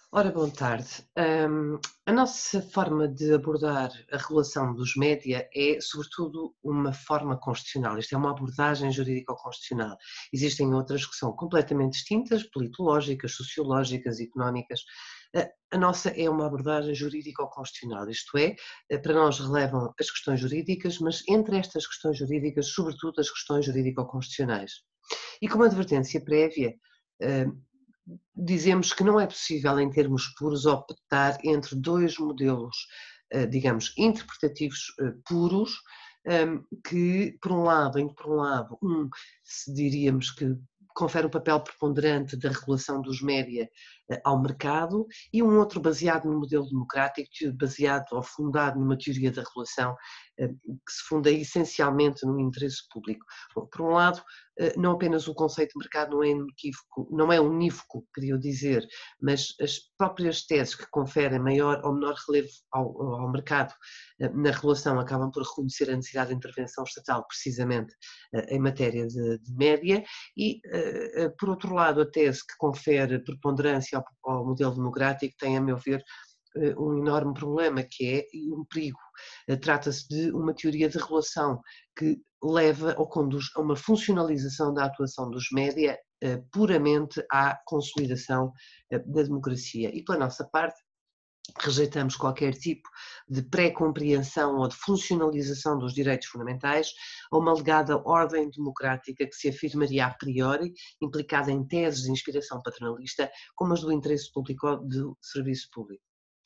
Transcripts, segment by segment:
Ora, boa tarde. A nossa forma de abordar a regulação dos média é, sobretudo, uma forma constitucional. Isto é uma abordagem jurídico-constitucional. Existem outras que são completamente distintas, politológicas, sociológicas, económicas. A nossa é uma abordagem jurídico-constitucional, isto é, para nós relevam as questões jurídicas, mas entre estas questões jurídicas, sobretudo as questões jurídico-constitucionais. E como advertência prévia, dizemos que não é possível, em termos puros, optar entre dois modelos, digamos, interpretativos puros, que, por um lado, se diríamos que confere um papel preponderante da regulação dos média ao mercado, e um outro baseado no modelo democrático, baseado ou fundado numa teoria da regulação que se funda essencialmente no interesse público. Bom, por um lado, não apenas o conceito de mercado não é unívoco, queria dizer, mas as próprias teses que conferem maior ou menor relevo ao mercado na regulação acabam por reconhecer a necessidade de intervenção estatal precisamente em matéria de média e, por outro lado, a tese que confere preponderância ao modelo democrático tem, a meu ver, um enorme problema que é e um perigo. Trata-se de uma teoria de regulação que leva ou conduz a uma funcionalização da atuação dos média puramente à consolidação da democracia. E pela nossa parte, rejeitamos qualquer tipo de pré-compreensão ou de funcionalização dos direitos fundamentais a uma alegada ordem democrática que se afirmaria a priori, implicada em teses de inspiração paternalista, como as do interesse público ou do serviço público.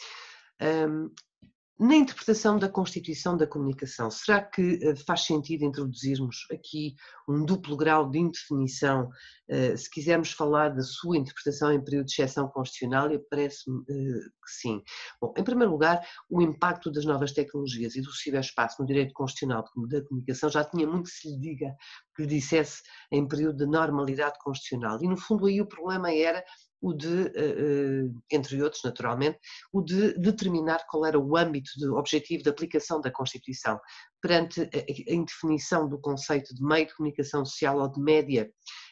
Na interpretação da Constituição da Comunicação, será que faz sentido introduzirmos aqui um duplo grau de indefinição, se quisermos falar da sua interpretação em período de exceção constitucional? Parece-me que sim. Bom, em primeiro lugar, o impacto das novas tecnologias e do ciberespaço no direito constitucional da comunicação já tinha muito que se lhe diga, que lhe dissesse em período de normalidade constitucional. E, no fundo, aí o problema era o de, entre outros, naturalmente, o de determinar qual era o âmbito de objetivo de aplicação da Constituição. Perante a indefinição do conceito de meio de comunicação social ou de média,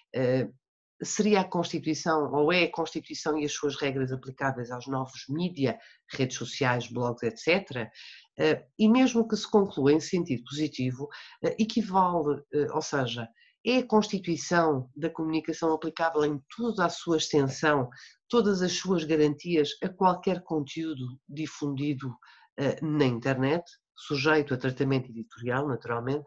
seria a Constituição, ou é a Constituição e as suas regras aplicáveis aos novos mídia, redes sociais, blogs, etc., e mesmo que se conclua em sentido positivo, equivale, ou seja, é a Constituição da comunicação aplicável em toda a sua extensão, todas as suas garantias a qualquer conteúdo difundido na internet, sujeito a tratamento editorial, naturalmente.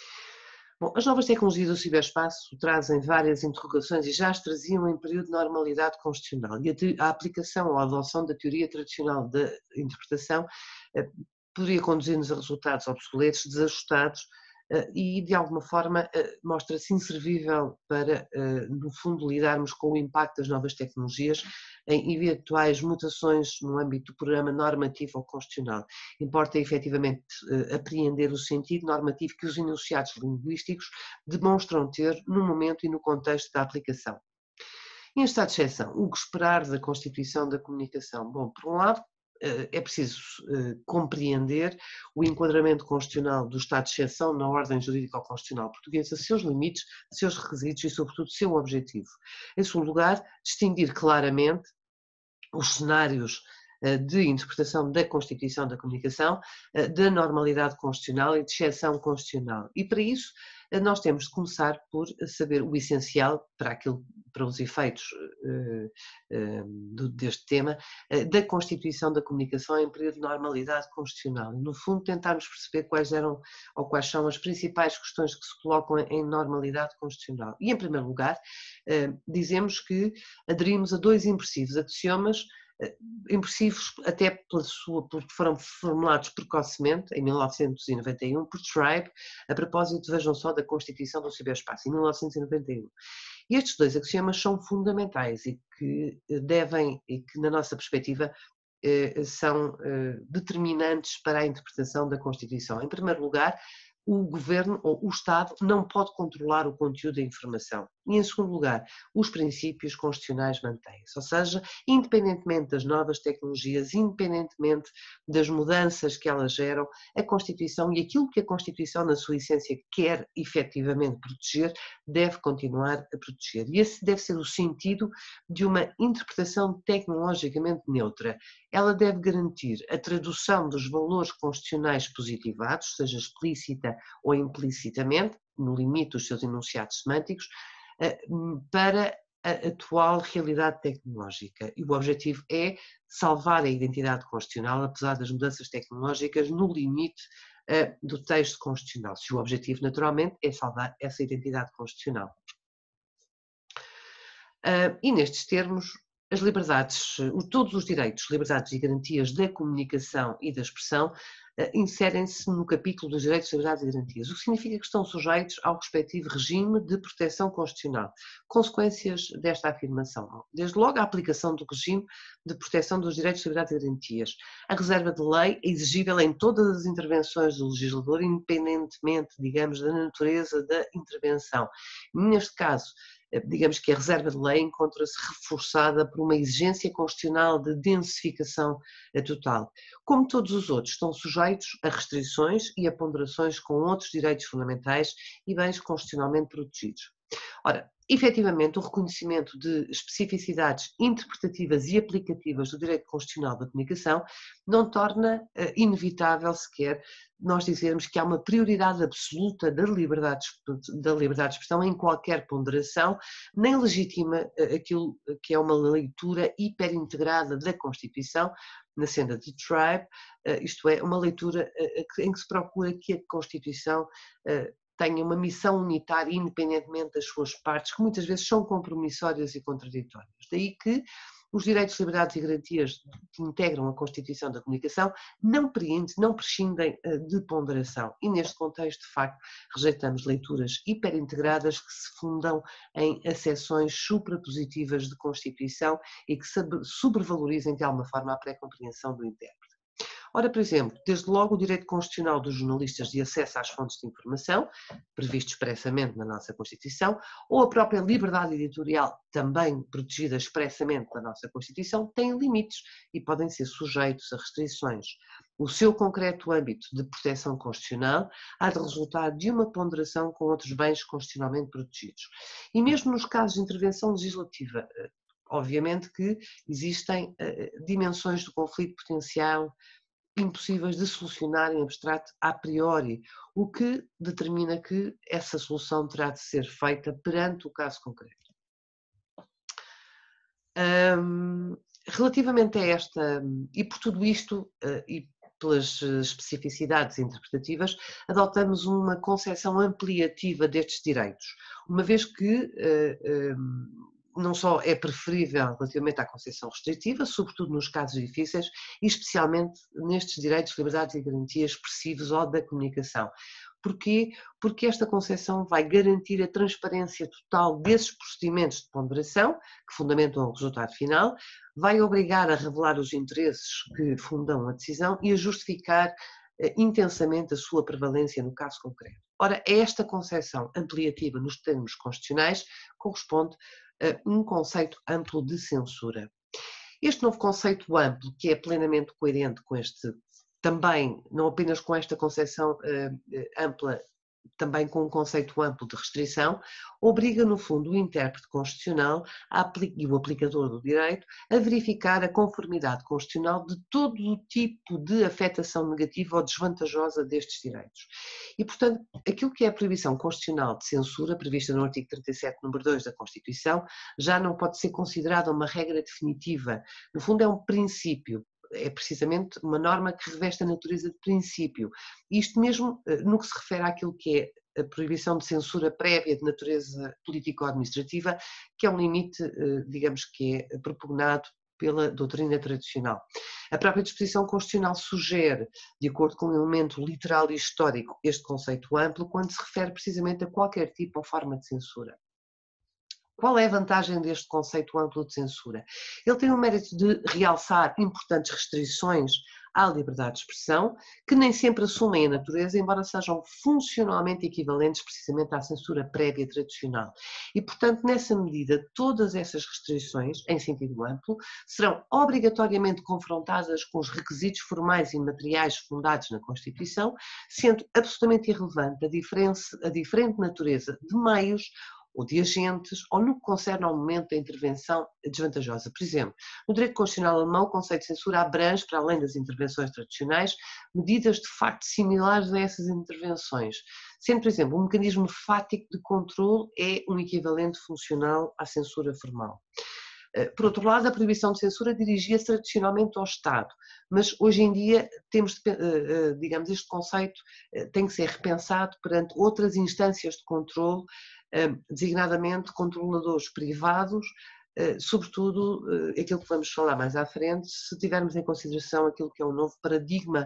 Bom, as novas tecnologias do ciberespaço trazem várias interrogações e já as traziam em período de normalidade constitucional. E a aplicação ou a adoção da teoria tradicional da interpretação poderia conduzir-nos a resultados obsoletos, desajustados e, de alguma forma, mostra-se inservível para, no fundo, lidarmos com o impacto das novas tecnologias em eventuais mutações no âmbito do programa normativo ou constitucional. Importa efetivamente apreender o sentido normativo que os enunciados linguísticos demonstram ter no momento e no contexto da aplicação. Em estado de exceção, o que esperar da Constituição da Comunicação? Bom, por um lado, é preciso compreender o enquadramento constitucional do estado de exceção na ordem jurídico-constitucional portuguesa, seus limites, seus requisitos e, sobretudo, seu objetivo. Em segundo lugar, distinguir claramente os cenários de interpretação da Constituição da Comunicação, da normalidade constitucional e de exceção constitucional. E para isso nós temos de começar por saber o essencial para os efeitos deste tema, da Constituição da Comunicação em período de normalidade constitucional. No fundo, tentarmos perceber quais eram ou quais são as principais questões que se colocam em normalidade constitucional. E, em primeiro lugar, dizemos que aderimos a dois impressivos axiomas, impressivos até porque foram formulados precocemente, em 1991, por Tribe, a propósito, vejam só, da Constituição do Ciberespaço, em 1991. E estes dois axiomas são fundamentais e que na nossa perspectiva, são determinantes para a interpretação da Constituição. Em primeiro lugar, o governo ou o Estado não pode controlar o conteúdo da informação. E, em segundo lugar, os princípios constitucionais mantêm-se, ou seja, independentemente das novas tecnologias, independentemente das mudanças que elas geram, a Constituição e aquilo que a Constituição, na sua essência, quer efetivamente proteger, deve continuar a proteger. E esse deve ser o sentido de uma interpretação tecnologicamente neutra. Ela deve garantir a tradução dos valores constitucionais positivados, seja explícita ou implicitamente, no limite dos seus enunciados semânticos, para a atual realidade tecnológica. E o objetivo é salvar a identidade constitucional, apesar das mudanças tecnológicas, no limite do texto constitucional. Se o objetivo, naturalmente, é salvar essa identidade constitucional. E nestes termos, as liberdades, todos os direitos, liberdades e garantias da comunicação e da expressão inserem-se no capítulo dos direitos, liberdades e garantias, o que significa que estão sujeitos ao respectivo regime de proteção constitucional. Consequências desta afirmação: desde logo a aplicação do regime de proteção dos direitos, liberdades e garantias. A reserva de lei é exigível em todas as intervenções do legislador, independentemente, digamos, da natureza da intervenção. Neste caso, digamos que a reserva de lei encontra-se reforçada por uma exigência constitucional de densificação total. Como todos os outros, estão sujeitos a restrições e a ponderações com outros direitos fundamentais e bens constitucionalmente protegidos. Ora, efetivamente, o reconhecimento de especificidades interpretativas e aplicativas do direito constitucional da comunicação não torna inevitável sequer nós dizermos que há uma prioridade absoluta da liberdade de expressão em qualquer ponderação, nem legitima aquilo que é uma leitura hiperintegrada da Constituição, na senda de Tribe, isto é, uma leitura em que se procura que a Constituição tenha uma missão unitária independentemente das suas partes, que muitas vezes são compromissórias e contraditórias. Daí que os direitos, liberdades e garantias que integram a Constituição da comunicação não prescindem de ponderação. E neste contexto, de facto, rejeitamos leituras hiperintegradas que se fundam em acessões suprapositivas de Constituição e que sobrevalorizem de alguma forma a pré-compreensão do intérprete. Ora, por exemplo, desde logo o direito constitucional dos jornalistas de acesso às fontes de informação, previsto expressamente na nossa Constituição, ou a própria liberdade editorial, também protegida expressamente na nossa Constituição, têm limites e podem ser sujeitos a restrições. O seu concreto âmbito de proteção constitucional há de resultar de uma ponderação com outros bens constitucionalmente protegidos. E mesmo nos casos de intervenção legislativa, obviamente que existem dimensões do conflito potencial impossíveis de solucionar em abstrato a priori, o que determina que essa solução terá de ser feita perante o caso concreto. Relativamente a esta, e por tudo isto, e pelas especificidades interpretativas, adotamos uma concepção ampliativa destes direitos, uma vez que não só é preferível relativamente à concepção restritiva, sobretudo nos casos difíceis, e especialmente nestes direitos, liberdades e garantias expressivos ou da comunicação. Porquê? Porque esta concepção vai garantir a transparência total desses procedimentos de ponderação, que fundamentam o resultado final, vai obrigar a revelar os interesses que fundam a decisão e a justificar intensamente a sua prevalência no caso concreto. Ora, a esta concepção ampliativa nos termos constitucionais corresponde a um conceito amplo de censura. Este novo conceito amplo, que é plenamente coerente com este, também, não apenas com esta concepção ampla, também com um conceito amplo de restrição, obriga, no fundo, o intérprete constitucional e o aplicador do direito a verificar a conformidade constitucional de todo o tipo de afetação negativa ou desvantajosa destes direitos. E, portanto, aquilo que é a proibição constitucional de censura, prevista no artigo 37, número 2 da Constituição, já não pode ser considerada uma regra definitiva. No fundo, é um princípio. É precisamente uma norma que reveste a natureza de princípio. Isto mesmo no que se refere àquilo que é a proibição de censura prévia de natureza político-administrativa, que é um limite, digamos que é propugnado pela doutrina tradicional. A própria disposição constitucional sugere, de acordo com um elemento literal e histórico, este conceito amplo, quando se refere precisamente a qualquer tipo ou forma de censura. Qual é a vantagem deste conceito amplo de censura? Ele tem o mérito de realçar importantes restrições à liberdade de expressão, que nem sempre assumem a natureza, embora sejam funcionalmente equivalentes precisamente à censura prévia tradicional. E, portanto, nessa medida, todas essas restrições, em sentido amplo, serão obrigatoriamente confrontadas com os requisitos formais e materiais fundados na Constituição, sendo absolutamente irrelevante a diferente natureza de meios ou de agentes, ou no que concerne ao momento da intervenção desvantajosa. Por exemplo, no direito constitucional alemão, o conceito de censura abrange, para além das intervenções tradicionais, medidas de facto similares a essas intervenções, sendo, por exemplo, um mecanismo fático de controle é um equivalente funcional à censura formal. Por outro lado, a proibição de censura dirigia-se tradicionalmente ao Estado, mas hoje em dia temos, digamos, este conceito tem que ser repensado perante outras instâncias de controle, designadamente controladores privados, sobretudo aquilo que vamos falar mais à frente, se tivermos em consideração aquilo que é o novo paradigma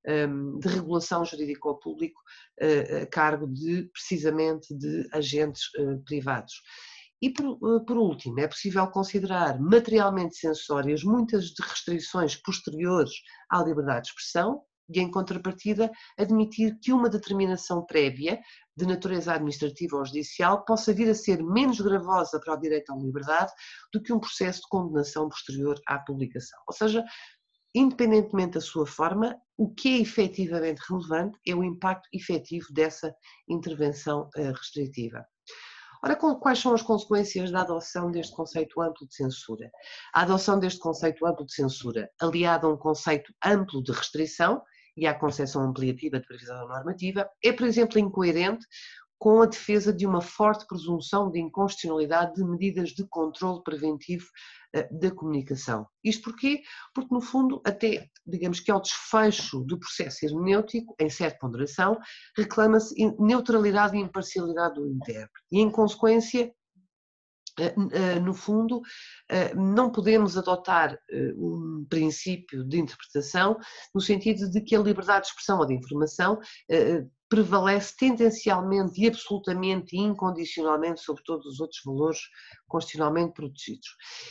de regulação jurídica ao público a cargo de, precisamente, de agentes privados. E por último, é possível considerar materialmente censórias muitas de restrições posteriores à liberdade de expressão e, em contrapartida, admitir que uma determinação prévia, de natureza administrativa ou judicial, possa vir a ser menos gravosa para o direito à liberdade do que um processo de condenação posterior à publicação. Ou seja, independentemente da sua forma, o que é efetivamente relevante é o impacto efetivo dessa intervenção restritiva. Ora, quais são as consequências da adoção deste conceito amplo de censura? A adoção deste conceito amplo de censura, aliado a um conceito amplo de restrição e à concepção ampliativa de previsão normativa, é, por exemplo, incoerente com a defesa de uma forte presunção de inconstitucionalidade de medidas de controle preventivo da comunicação. Isto porquê? Porque, no fundo, até, digamos que ao desfecho do processo hermenêutico, em certa ponderação, reclama-se neutralidade e imparcialidade do intérprete. E, em consequência, no fundo, não podemos adotar um princípio de interpretação no sentido de que a liberdade de expressão ou de informação prevalece tendencialmente e absolutamente e incondicionalmente sobre todos os outros valores constitucionalmente protegidos.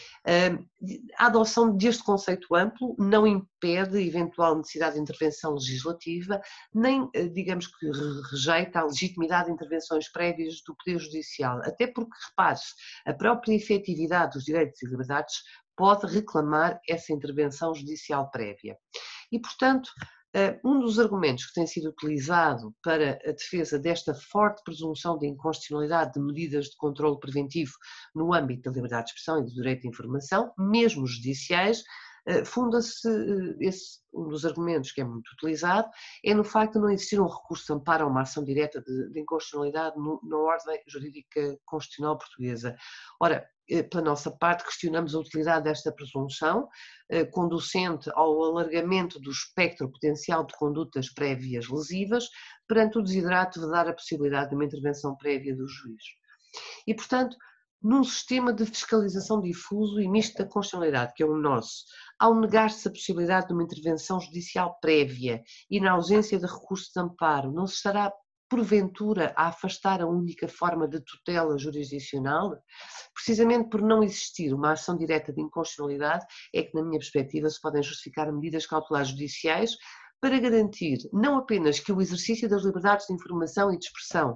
A adoção deste conceito amplo não impede a eventual necessidade de intervenção legislativa, nem, digamos que, rejeita a legitimidade de intervenções prévias do Poder Judicial, até porque, repare-se, a própria efetividade dos direitos e liberdades pode reclamar essa intervenção judicial prévia. E, portanto, um dos argumentos que tem sido utilizado para a defesa desta forte presunção de inconstitucionalidade de medidas de controle preventivo no âmbito da liberdade de expressão e do direito de informação, mesmo judiciais, funda-se, um dos argumentos que é muito utilizado, é no facto de não existir um recurso de amparo a uma ação direta de inconstitucionalidade na ordem jurídica constitucional portuguesa. Ora, pela nossa parte, questionamos a utilidade desta presunção, conducente ao alargamento do espectro potencial de condutas prévias lesivas, perante o desiderato de dar a possibilidade de uma intervenção prévia do juiz. E, portanto, num sistema de fiscalização difuso e misto da constitucionalidade, que é o nosso, ao negar-se a possibilidade de uma intervenção judicial prévia e na ausência de recurso de amparo, não se estará porventura a afastar a única forma de tutela jurisdicional? Precisamente por não existir uma ação direta de inconstitucionalidade, é que, na minha perspectiva, se podem justificar medidas cautelares judiciais para garantir não apenas que o exercício das liberdades de informação e de expressão,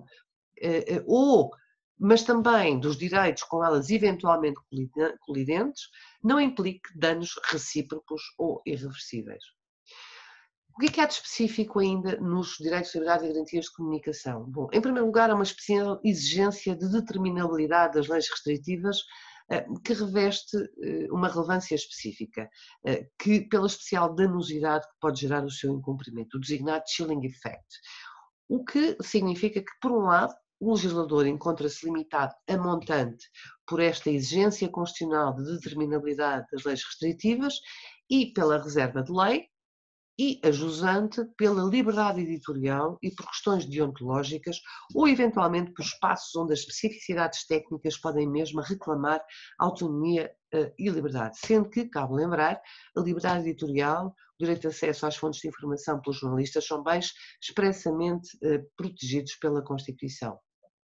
mas também dos direitos com elas eventualmente colidentes, não implique danos recíprocos ou irreversíveis. O que é que há de específico ainda nos direitos de liberdade e garantias de comunicação? Bom, em primeiro lugar, há uma especial exigência de determinabilidade das leis restritivas que reveste uma relevância específica, que pela especial danosidade que pode gerar o seu incumprimento, o designado chilling effect. O que significa que, por um lado, o legislador encontra-se limitado a montante por esta exigência constitucional de determinabilidade das leis restritivas e pela reserva de lei, e a jusante pela liberdade editorial e por questões deontológicas ou eventualmente por espaços onde as especificidades técnicas podem mesmo reclamar autonomia e liberdade, sendo que, cabe lembrar, a liberdade editorial, o direito de acesso às fontes de informação pelos jornalistas são bens expressamente protegidos pela Constituição.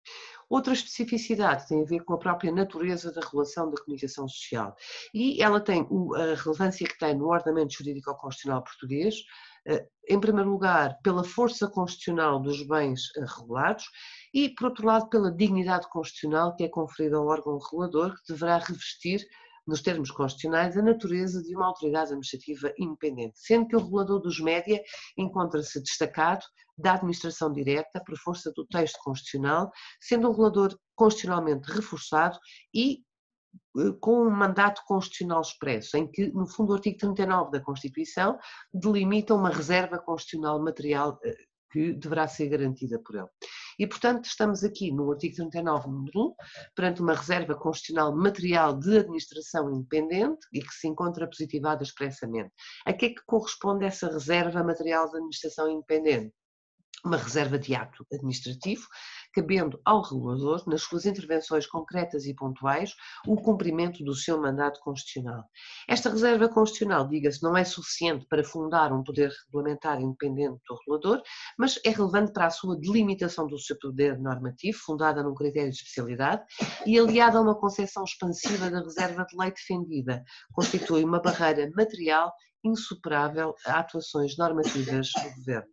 Outra especificidade tem a ver com a própria natureza da relação da comunicação social e ela tem a relevância que tem no ordenamento jurídico-constitucional português, em primeiro lugar pela força constitucional dos bens regulados e, por outro lado, pela dignidade constitucional que é conferida ao órgão regulador, que deverá revestir, nos termos constitucionais, a natureza de uma autoridade administrativa independente, sendo que o regulador dos média encontra-se destacado da administração direta por força do texto constitucional, sendo um regulador constitucionalmente reforçado e com um mandato constitucional expresso, em que, no fundo, o artigo 39 da Constituição delimita uma reserva constitucional material que deverá ser garantida por ele. E, portanto, estamos aqui no artigo 39, número 1, perante uma reserva constitucional material de administração independente e que se encontra positivada expressamente. A que é que corresponde essa reserva material de administração independente? Uma reserva de ato administrativo, cabendo ao regulador, nas suas intervenções concretas e pontuais, o cumprimento do seu mandato constitucional. Esta reserva constitucional, diga-se, não é suficiente para fundar um poder regulamentar independente do regulador, mas é relevante para a sua delimitação do seu poder normativo, fundada num critério de especialidade e aliada a uma concepção expansiva da reserva de lei defendida, constitui uma barreira material insuperável a atuações normativas do governo.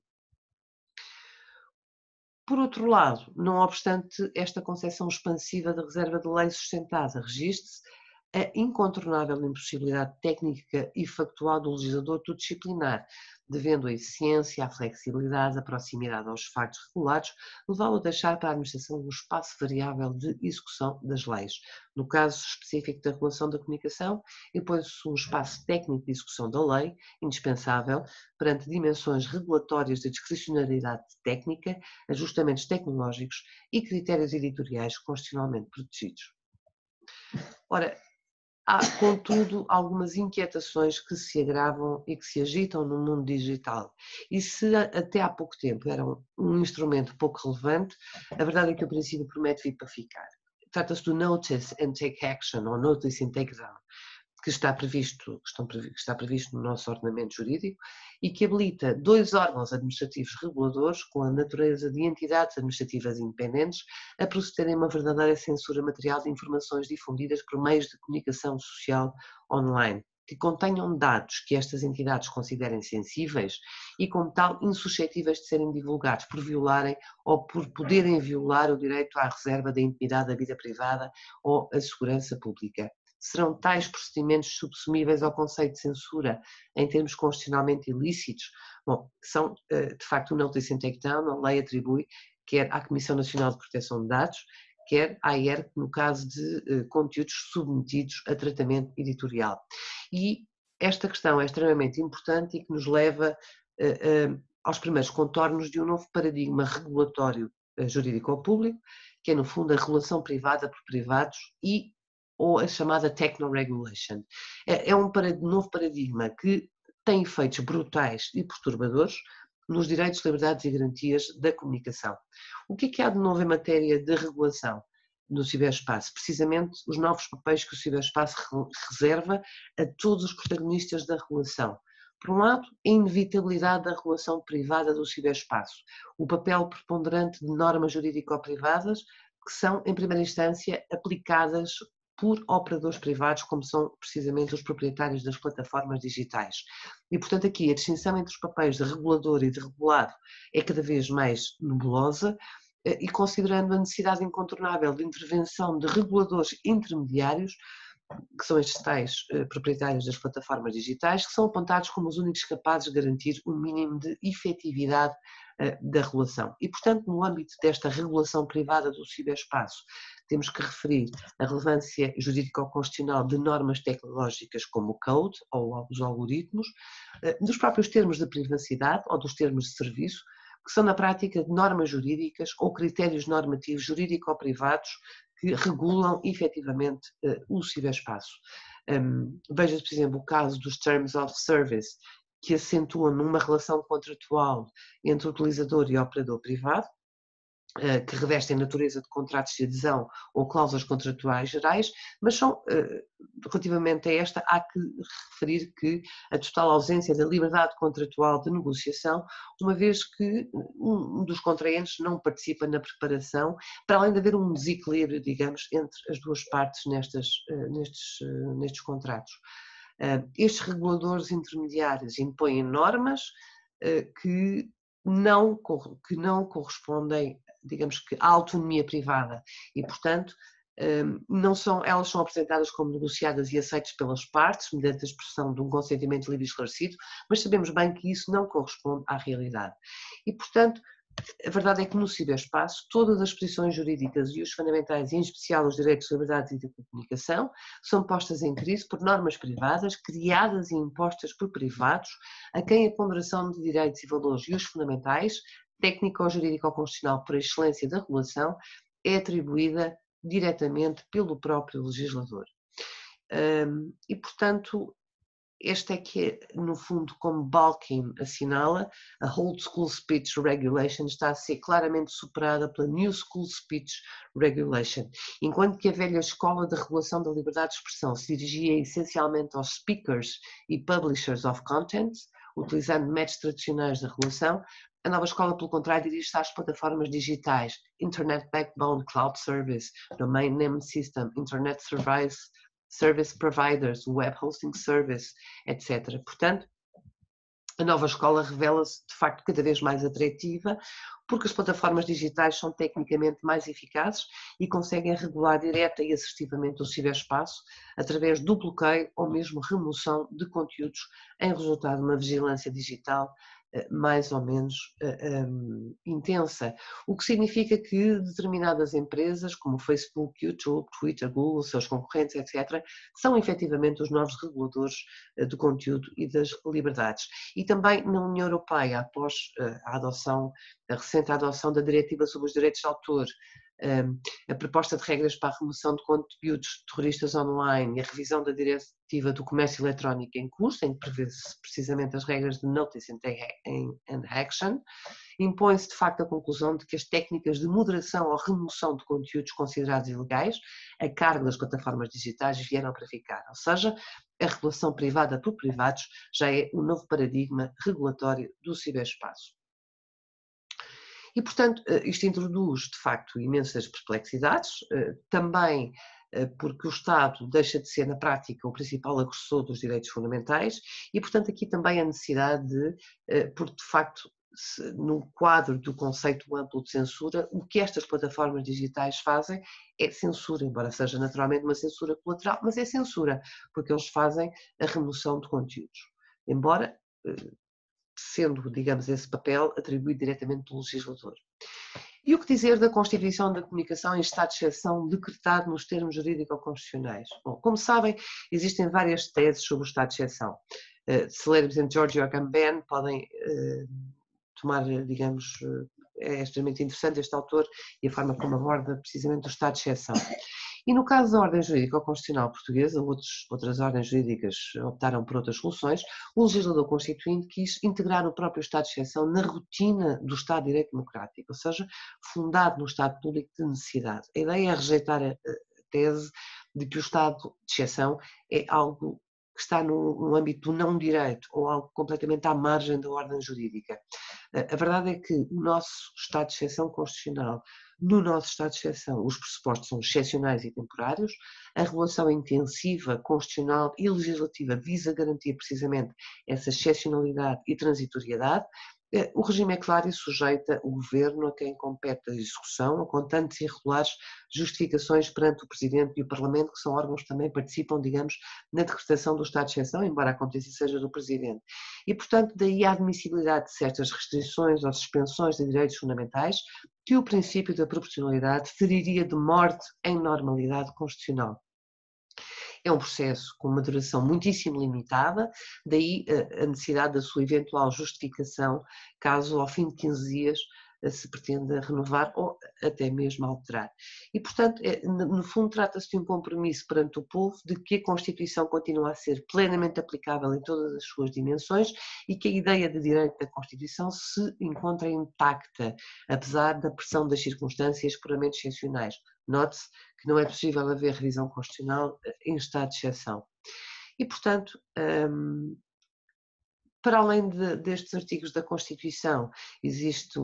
Por outro lado, não obstante esta concepção expansiva da reserva de lei sustentada, registre-se a incontornável impossibilidade técnica e factual do legislador do disciplinar, devendo a eficiência, a flexibilidade, a proximidade aos factos regulados, levá-lo a deixar para a administração um espaço variável de execução das leis. No caso específico da regulação da comunicação, impõe-se um espaço técnico de execução da lei, indispensável, perante dimensões regulatórias de discricionariedade técnica, ajustamentos tecnológicos e critérios editoriais constitucionalmente protegidos. Ora, há, contudo, algumas inquietações que se agravam e que se agitam no mundo digital. E se até há pouco tempo era um instrumento pouco relevante, a verdade é que o princípio promete vir para ficar. Trata-se do Notice and Take Action, ou Notice and Take Down, que está previsto no nosso ordenamento jurídico e que habilita 2 órgãos administrativos reguladores com a natureza de entidades administrativas independentes a procederem a uma verdadeira censura material de informações difundidas por meios de comunicação social online, que contenham dados que estas entidades considerem sensíveis e, como tal, insuscetíveis de serem divulgados por violarem ou por poderem violar o direito à reserva da intimidade da vida privada ou a segurança pública. Serão tais procedimentos subsumíveis ao conceito de censura em termos constitucionalmente ilícitos? Bom, são de facto o Notice and Take Down, a lei atribui quer à Comissão Nacional de Proteção de Dados, quer à IERC no caso de conteúdos submetidos a tratamento editorial. E esta questão é extremamente importante e que nos leva aos primeiros contornos de um novo paradigma regulatório jurídico ao público, que é no fundo a regulação privada por privados ou a chamada Techno-Regulation. É um novo paradigma que tem efeitos brutais e perturbadores nos direitos, liberdades e garantias da comunicação. O que há de novo em matéria de regulação no ciberespaço? Precisamente os novos papéis que o ciberespaço reserva a todos os protagonistas da regulação. Por um lado, a inevitabilidade da regulação privada do ciberespaço, o papel preponderante de normas jurídico-privadas que são, em primeira instância, aplicadas por operadores privados, como são precisamente os proprietários das plataformas digitais. E, portanto, aqui a distinção entre os papéis de regulador e de regulado é cada vez mais nebulosa, e considerando a necessidade incontornável de intervenção de reguladores intermediários, que são estes tais proprietários das plataformas digitais, que são apontados como os únicos capazes de garantir um mínimo de efetividade da regulação. E, portanto, no âmbito desta regulação privada do ciberespaço, temos que referir a relevância jurídico-constitucional de normas tecnológicas como o Code ou os algoritmos, dos próprios termos de privacidade ou dos termos de serviço, que são na prática normas jurídicas ou critérios normativos jurídico-privados que regulam efetivamente o ciberespaço. Veja-se, por exemplo, o caso dos Terms of Service, que acentuam numa relação contratual entre o utilizador e o operador privado, que revestem natureza de contratos de adesão ou cláusulas contratuais gerais, mas são, relativamente a esta, há que referir que a total ausência da liberdade contratual de negociação, uma vez que um dos contraentes não participa na preparação, para além de haver um desequilíbrio, digamos, entre as duas partes nestes contratos. Estes reguladores intermediários impõem normas que não correspondem, digamos que, à autonomia privada e, portanto, elas são apresentadas como negociadas e aceitas pelas partes, mediante a expressão de um consentimento livre e esclarecido, mas sabemos bem que isso não corresponde à realidade. E, portanto, a verdade é que no ciberespaço todas as posições jurídicas e os fundamentais, e em especial os direitos de liberdade e de comunicação, são postas em crise por normas privadas, criadas e impostas por privados, a quem a ponderação de direitos e valores e os fundamentais, técnico-jurídico-constitucional por excelência da regulação, é atribuída diretamente pelo próprio legislador. E, portanto, este é que, no fundo, como Balkin assinala, a Old School Speech Regulation está a ser claramente superada pela New School Speech Regulation, enquanto que a velha escola de regulação da liberdade de expressão se dirigia essencialmente aos speakers e publishers of content, utilizando métodos tradicionais de regulação, a nova escola, pelo contrário, dirige-se às plataformas digitais, Internet Backbone Cloud Service, Domain Name System, Internet Service Providers, Web Hosting Service, etc. Portanto, a nova escola revela-se, de facto, cada vez mais atrativa, porque as plataformas digitais são tecnicamente mais eficazes e conseguem regular direta e assertivamente o ciberespaço através do bloqueio ou mesmo remoção de conteúdos em resultado de uma vigilância digital mais ou menos intensa, o que significa que determinadas empresas, como Facebook, YouTube, Twitter, Google, seus concorrentes, etc., são efetivamente os novos reguladores do conteúdo e das liberdades. E também na União Europeia, após a recente adoção da Diretiva sobre os Direitos de Autor, a proposta de regras para a remoção de conteúdos terroristas online e a revisão da Diretiva do Comércio Eletrónico em curso, em que prevê-se precisamente as regras de Notice and Action, impõe-se de facto a conclusão de que as técnicas de moderação ou remoção de conteúdos considerados ilegais a cargo das plataformas digitais vieram para ficar, ou seja, a regulação privada por privados já é um novo paradigma regulatório do ciberespaço. E, portanto, isto introduz, de facto, imensas perplexidades, também porque o Estado deixa de ser, na prática, o principal agressor dos direitos fundamentais e, portanto, aqui também a necessidade de, porque, de facto, no quadro do conceito amplo de censura, o que estas plataformas digitais fazem é censura, embora seja naturalmente uma censura colateral, mas é censura, porque eles fazem a remoção de conteúdos. Embora sendo, digamos, esse papel atribuído diretamente pelo legislador. E o que dizer da constituição da comunicação em estado de exceção decretado nos termos jurídico-constitucionais? Bom, como sabem, existem várias teses sobre o estado de exceção. Se lermos em George Agamben, podem tomar, digamos, é extremamente interessante este autor e a forma como aborda precisamente o estado de exceção. E no caso da ordem jurídica constitucional portuguesa, outras ordens jurídicas optaram por outras soluções, o legislador constituinte quis integrar o próprio estado de exceção na rotina do Estado de Direito Democrático, ou seja, fundado no Estado Público de necessidade. A ideia é rejeitar a tese de que o estado de exceção é algo que está no âmbito do não-direito ou algo completamente à margem da ordem jurídica. A verdade é que o nosso estado de exceção constitucional, no nosso estado de exceção, os pressupostos são excepcionais e temporários, a regulação intensiva, constitucional e legislativa visa garantir precisamente essa excepcionalidade e transitoriedade. O regime é claro e sujeita o governo a quem compete a execução, a contantes e regulares justificações perante o Presidente e o Parlamento, que são órgãos que também participam, digamos, na decretação do estado de exceção, embora a competência seja do Presidente. E, portanto, daí a admissibilidade de certas restrições ou suspensões de direitos fundamentais que o princípio da proporcionalidade feriria de morte em normalidade constitucional. É um processo com uma duração muitíssimo limitada, daí a necessidade da sua eventual justificação, caso ao fim de 15 dias se pretende renovar ou até mesmo alterar. E, portanto, no fundo, trata-se de um compromisso perante o povo de que a Constituição continua a ser plenamente aplicável em todas as suas dimensões e que a ideia de direito da Constituição se encontra intacta, apesar da pressão das circunstâncias puramente excepcionais. Note-se que não é possível haver revisão constitucional em estado de exceção. E, portanto, para além destes artigos da Constituição, existe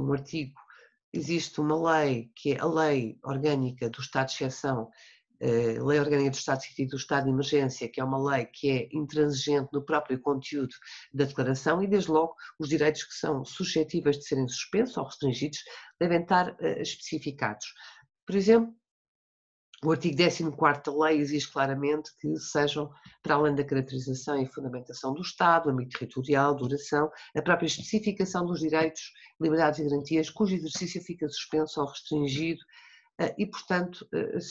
uma lei, que é a Lei Orgânica do Estado de Exceção, Lei Orgânica do Estado de Sítio e do Estado de Emergência, que é uma lei que é intransigente no próprio conteúdo da declaração e, desde logo, os direitos que são suscetíveis de serem suspensos ou restringidos devem estar especificados. Por exemplo, o artigo 14º da lei exige claramente que sejam, para além da caracterização e fundamentação do Estado, âmbito territorial, duração, a própria especificação dos direitos, liberdades e garantias cujo exercício fica suspenso ou restringido e, portanto,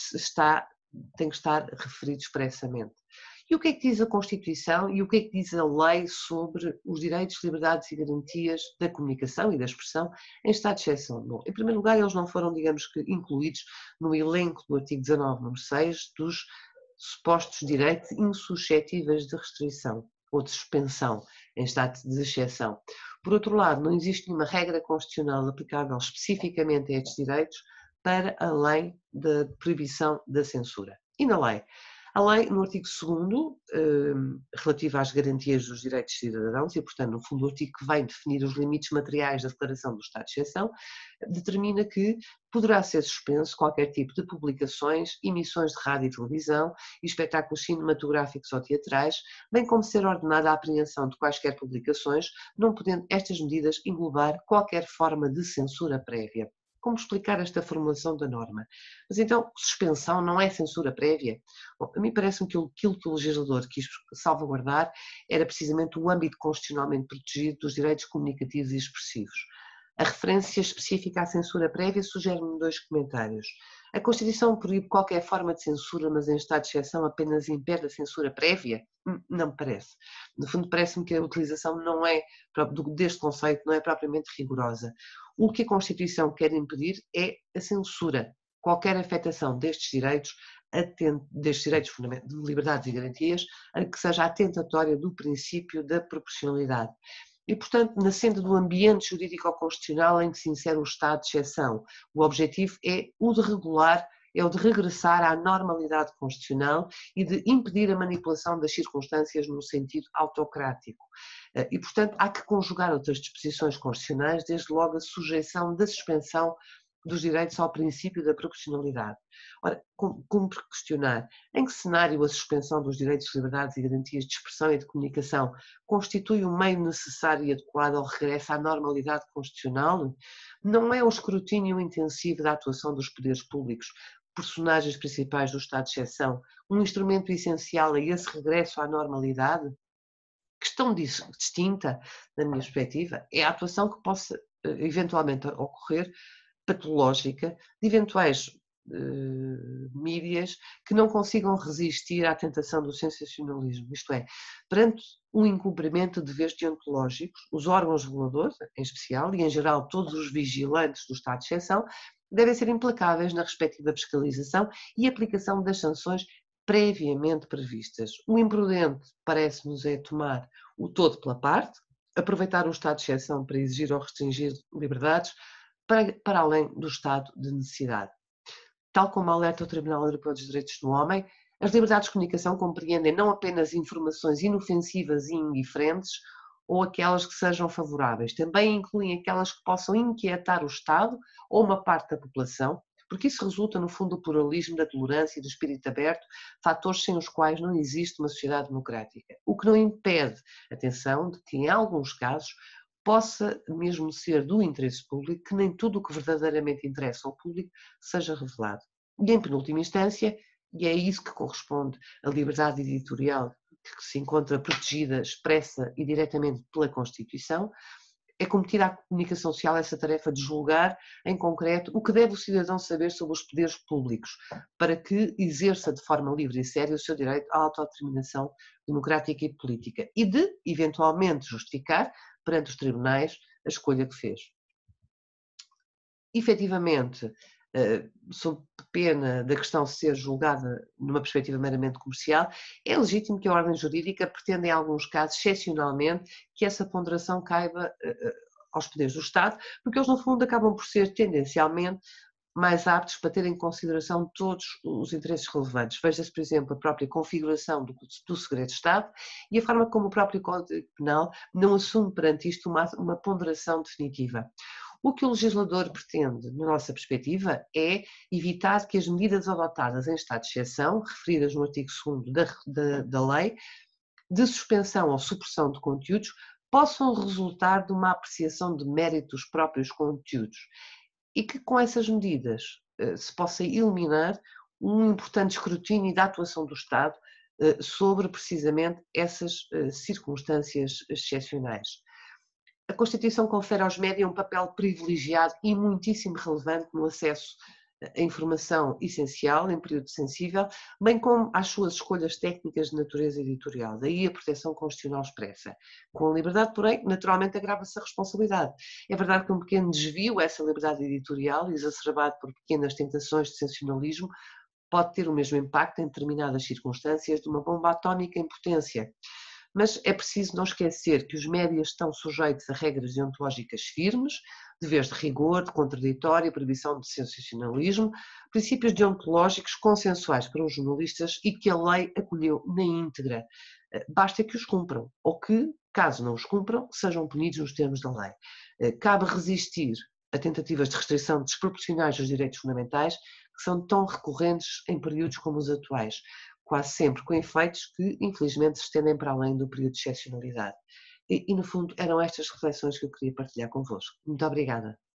tem que estar referido expressamente. E o que é que diz a Constituição e o que é que diz a lei sobre os direitos, liberdades e garantias da comunicação e da expressão em estado de exceção? Bom, em primeiro lugar, eles não foram, digamos que, incluídos no elenco do artigo 19, número 6, dos supostos direitos insuscetíveis de restrição ou de suspensão em estado de exceção. Por outro lado, não existe nenhuma regra constitucional aplicável especificamente a estes direitos para além da proibição da censura. E na lei? A lei, no artigo 2º, relativo às garantias dos direitos cidadãos, e portanto, no fundo, o artigo que vai definir os limites materiais da declaração do estado de exceção, determina que poderá ser suspenso qualquer tipo de publicações, emissões de rádio e televisão, e espetáculos cinematográficos ou teatrais, bem como ser ordenada a apreensão de quaisquer publicações, não podendo estas medidas englobar qualquer forma de censura prévia. Como explicar esta formulação da norma? Mas então, suspensão não é censura prévia? Bom, a mim parece-me que aquilo que o legislador quis salvaguardar era precisamente o âmbito constitucionalmente protegido dos direitos comunicativos e expressivos. A referência específica à censura prévia sugere-me 2 comentários. A Constituição proíbe qualquer forma de censura, mas em estado de exceção apenas impede a censura prévia? Não me parece. No fundo, parece-me que a utilização deste conceito não é propriamente rigorosa. O que a Constituição quer impedir é a censura. Qualquer afetação destes direitos de liberdades e garantias, que seja atentatória do princípio da proporcionalidade. E, portanto, nascendo do ambiente jurídico-constitucional em que se insere o estado de exceção, o objetivo é o de regressar à normalidade constitucional e de impedir a manipulação das circunstâncias no sentido autocrático. E, portanto, há que conjugar outras disposições constitucionais, desde logo a sujeição da suspensão dos direitos ao princípio da proporcionalidade. Ora, cumpre questionar em que cenário a suspensão dos direitos, liberdades e garantias de expressão e de comunicação constitui um meio necessário e adequado ao regresso à normalidade constitucional? Não é o escrutínio intensivo da atuação dos poderes públicos, personagens principais do estado de exceção, um instrumento essencial a esse regresso à normalidade? Questão distinta, na minha perspectiva, é a atuação que possa eventualmente ocorrer patológica de eventuais mídias que não consigam resistir à tentação do sensacionalismo, isto é, perante um incumprimento de deveres deontológicos, os órgãos reguladores, em especial, e em geral todos os vigilantes do estado de exceção, devem ser implacáveis na respectiva fiscalização e aplicação das sanções previamente previstas. O imprudente parece-nos é tomar o todo pela parte, aproveitar o estado de exceção para exigir ou restringir liberdades, para além do estado de necessidade. Tal como alerta o Tribunal Europeu dos Direitos do Homem, as liberdades de comunicação compreendem não apenas informações inofensivas e indiferentes ou aquelas que sejam favoráveis, também incluem aquelas que possam inquietar o Estado ou uma parte da população, porque isso resulta no fundo do pluralismo, da tolerância e do espírito aberto, fatores sem os quais não existe uma sociedade democrática. O que não impede, atenção, de que em alguns casos possa mesmo ser do interesse público que nem tudo o que verdadeiramente interessa ao público seja revelado. E em penúltima instância, e é isso que corresponde à liberdade editorial que se encontra protegida, expressa e diretamente pela Constituição, é cometida à comunicação social essa tarefa de julgar, em concreto, o que deve o cidadão saber sobre os poderes públicos, para que exerça de forma livre e séria o seu direito à autodeterminação democrática e política, e de, eventualmente, justificar perante os tribunais a escolha que fez. efetivamente, sob pena da questão ser julgada numa perspectiva meramente comercial, é legítimo que a ordem jurídica pretenda, em alguns casos, excepcionalmente, que essa ponderação caiba aos poderes do Estado, porque eles, no fundo, acabam por ser tendencialmente mais aptos para ter em consideração todos os interesses relevantes. Veja-se, por exemplo, a própria configuração do segredo de Estado e a forma como o próprio Código Penal não assume perante isto uma ponderação definitiva. O que o legislador pretende, na nossa perspectiva, é evitar que as medidas adotadas em estado de exceção, referidas no artigo 2º da lei, de suspensão ou supressão de conteúdos, possam resultar de uma apreciação de mérito dos próprios conteúdos e que com essas medidas se possa eliminar um importante escrutínio da atuação do Estado sobre precisamente essas circunstâncias excepcionais. A Constituição confere aos médias um papel privilegiado e muitíssimo relevante no acesso à informação essencial em período sensível, bem como às suas escolhas técnicas de natureza editorial, daí a proteção constitucional expressa. Com a liberdade, porém, naturalmente agrava-se a responsabilidade. É verdade que um pequeno desvio a essa liberdade editorial, exacerbado por pequenas tentações de sensacionalismo, pode ter o mesmo impacto em determinadas circunstâncias de uma bomba atómica em potência. Mas é preciso não esquecer que os médias estão sujeitos a regras deontológicas firmes, deveres de rigor, de contraditório, proibição de sensacionalismo, princípios deontológicos consensuais para os jornalistas e que a lei acolheu na íntegra. Basta que os cumpram, ou que, caso não os cumpram, sejam punidos nos termos da lei. Cabe resistir a tentativas de restrição desproporcionais dos direitos fundamentais, que são tão recorrentes em períodos como os atuais, quase sempre com efeitos que, infelizmente, se estendem para além do período de excepcionalidade. No fundo, eram estas reflexões que eu queria partilhar convosco. Muito obrigada.